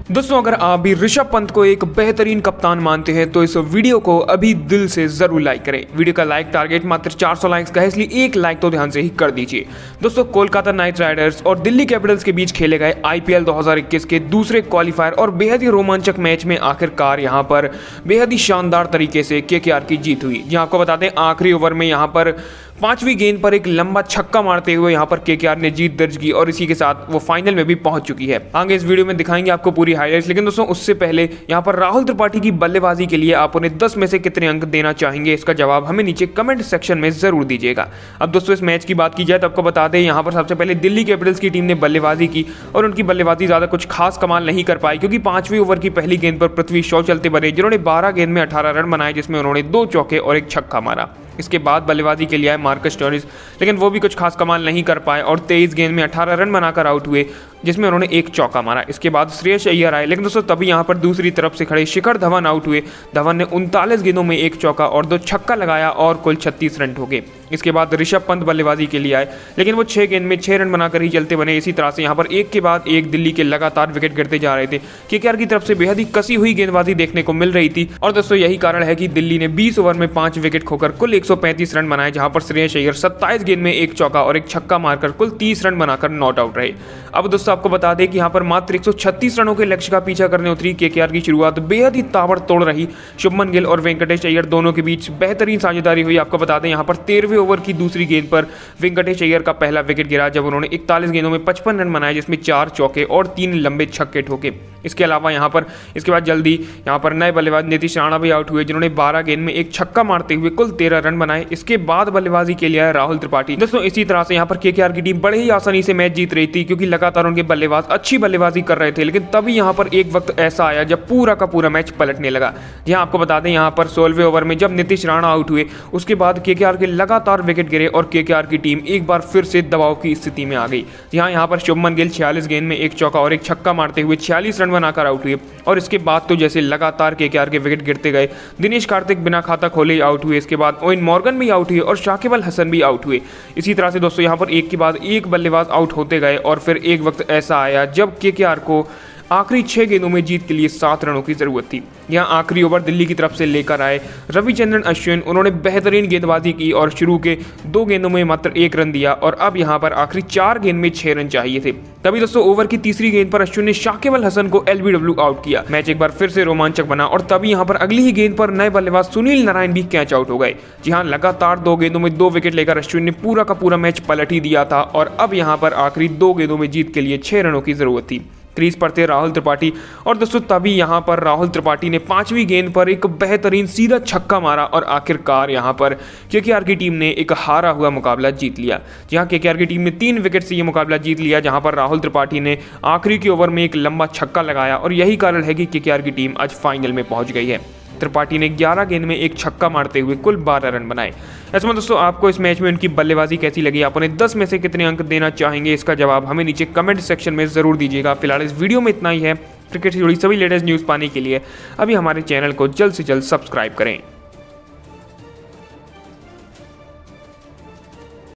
दोस्तों अगर आप भी ऋषभ पंत को एक बेहतरीन कप्तान मानते हैं तो इस वीडियो को अभी दिल से जरूर लाइक करें। वीडियो का लाइक टारगेट मात्र 400 लाइक्स का है, इसलिए एक लाइक तो ध्यान से ही कर दीजिए। दोस्तों कोलकाता नाइट राइडर्स और दिल्ली कैपिटल्स के बीच खेले गए IPL 2021 के दूसरे क्वालिफायर और बेहद ही रोमांचक मैच में आखिरकार यहां पर बेहद ही शानदार तरीके से KKR की जीत हुई। जी आपको बता दें आखिरी ओवर में यहां पर 5वीं गेंद पर एक लंबा छक्का मारते हुए यहां पर KKR ने जीत दर्ज की और इसी के साथ वो फाइनल में भी पहुंच चुकी है। आगे इस वीडियो में दिखाएंगे आपको पूरी हाइलाइट्स, लेकिन दोस्तों उससे पहले यहां पर राहुल त्रिपाठी की बल्लेबाजी के लिए आप उन्हें 10 में से कितने अंक देना चाहेंगे, इसका जवाब हमें नीचे कमेंट सेक्शन में जरूर दीजिएगा। अब दोस्तों इस मैच की बात की जाए तो आपको बता दें यहां पर सबसे पहले दिल्ली कैपिटल्स की टीम ने बल्लेबाजी की और उनकी बल्लेबाजी ज्यादा कुछ खास कमाल नहीं कर पाई, क्योंकि 5वीं ओवर की पहली गेंद पर पृथ्वी शॉ चलते बने, जिन्होंने 12 गेंद में 18 रन बनाए, जिसमें उन्होंने 2 चौके और एक छक्का मारा। इसके बाद बल्लेबाजी के लिए आए मार्कस स्टोइनिस, लेकिन वो भी कुछ खास कमाल नहीं कर पाए और 23 गेंद में 18 रन बनाकर आउट हुए, जिसमें उन्होंने एक चौका मारा। इसके बाद श्रेयस अय्यर आए, लेकिन दोस्तों तभी यहां पर दूसरी तरफ से खड़े शिखर धवन आउट हुए। धवन ने 39 गेंदों में एक चौका और 2 छक्का लगाया और कुल 36 रन ठोके। इसके बाद ऋषभ पंत बल्लेबाजी के लिए आए, लेकिन वो 6 गेंद में 6 रन बनाकर ही चलते बने। इसी तरह से यहां पर एक के बाद एक दिल्ली के लगातार विकेट गिरते जा रहे थे। KKR की तरफ से बेहद ही कसी हुई गेंदबाजी देखने को मिल रही थी और दोस्तों यही कारण है कि दिल्ली ने 20 ओवर में 5 विकेट खोकर कुल 135 रन बनाए, जहां पर श्रेयस अय्यर 27 गेंद में एक चौका और एक छक्का मारकर कुल 30 रन बनाकर नॉट आउट रहे। अब दोस्तों आपको बता दें कि यहां पर मात्र 136 रनों के लक्ष्य का पीछा करने उतरी KKR की शुरुआत बेहद ही ताबड़तोड़ रही। शुभमन गिल और वेंकटेश अय्यर दोनों के बीच बेहतरीन साझेदारी हुई। आपको बता दें यहां पर 13वें ओवर की दूसरी गेंद पर वेंकटेश अय्यर का पहला विकेट गिरा, जब उन्होंने 41 गेंदों में 55 रन बनाए, जिसमें 4 चौके और 3 लंबे छक्के ठोके। इसके अलावा यहां पर इसके बाद जल्दी यहां पर नए बल्लेबाज नीतीश राणा भी आउट हुए, जिन्होंने 12 गेंद में एक छक्का मारते हुए कुल 13 रन बनाए। इसके बाद बल्लेबाजी के लिए आए राहुल त्रिपाठी। दोस्तों इसी तरह से यहां पर KKR की टीम बड़े ही आसानी से मैच जीत रही थी, क्योंकि लगातार उनके बल्लेबाज अच्छी बल्लेबाजी कर रहे थे। लेकिन तभी यहां पर एक वक्त ऐसा आया जब पूरा का पूरा मैच पलटने लगा। यहां आपको बता दें यहां पर 16वें ओवर में जब नीतीश राणा आउट हुए, उसके बाद KKR के लगातार विकेट गिरे और KKR की टीम एक बार फिर से दबाव की स्थिति में आ गई। यहां पर शुभमन गिल 46 गेंद में एक चौका और एक छक्का मारते हुए 46 रन बनाकर आउट हुए और इसके बाद तो जैसे लगातार KKR के विकेट गिरते गए, दिनेश कार्तिक बिना खाता खोले आउट हुए। इसके बाद ओवेन मॉर्गन भी आउट हुए और शाकिब अल हसन भी आउट हुए। इसी तरह से दोस्तों यहां पर एक के बाद एक बल्लेबाज आउट होते गए और फिर एक वक्त ऐसा आया जब KKR को आखिरी 6 गेंदों में जीत के लिए 7 रनों की जरूरत थी। यहां आखिरी ओवर दिल्ली की तरफ से लेकर आए रविचंद्रन अश्विन, उन्होंने बेहतरीन गेंदबाजी की और शुरू के 2 गेंदों में मात्र 1 रन दिया और अब यहां पर आखिरी 4 गेंद में 6 रन चाहिए थे। तभी दोस्तों ओवर की तीसरी गेंद पर अश्विन ने शाकिब अल हसन को LBW आउट किया। मैच एक बार फिर से रोमांचक बना और तभी यहां पर अगली ही गेंद पर नए बल्लेबाज सुनील नारायण भी कैच आउट हो गए। जी हां, लगातार 2 गेंदों में 2 विकेट लेकर अश्विन ने पूरा का पूरा मैच पलट ही दिया था और अब यहां पर आखिरी 2 गेंदों में जीत के लिए 6 रनों की जरूरत थी। क्रीज पर थे राहुल त्रिपाठी और दोस्तों तभी यहां पर राहुल त्रिपाठी ने 5वीं गेंद पर एक बेहतरीन सीधा छक्का मारा और आखिरकार यहां पर KKR की टीम ने एक हारा हुआ मुकाबला जीत लिया। जहां KKR की टीम ने 3 विकेट से यह मुकाबला जीत लिया, जहां पर राहुल त्रिपाठी ने आखिरी के ओवर में एक लंबा छक्का लगाया और यही कारण है कि KKR की टीम आज फाइनल में पहुंच गई है। त्रिपाठी ने 11 गेंद में एक छक्का मारते हुए कुल 12 रन बनाए। ऐसे में दोस्तों आपको इस मैच में उनकी बल्लेबाजी कैसी लगी, आप उन्हें 10 में से कितने अंक देना चाहेंगे, इसका जवाब हमें नीचे कमेंट सेक्शन में जरूर दीजिएगा। फिलहाल इस वीडियो में इतना ही है। क्रिकेट से जुड़ी सभी लेटेस्ट न्यूज़ पाने के लिए अभी हमारे चैनल को जल्द से जल्द सब्सक्राइब करें।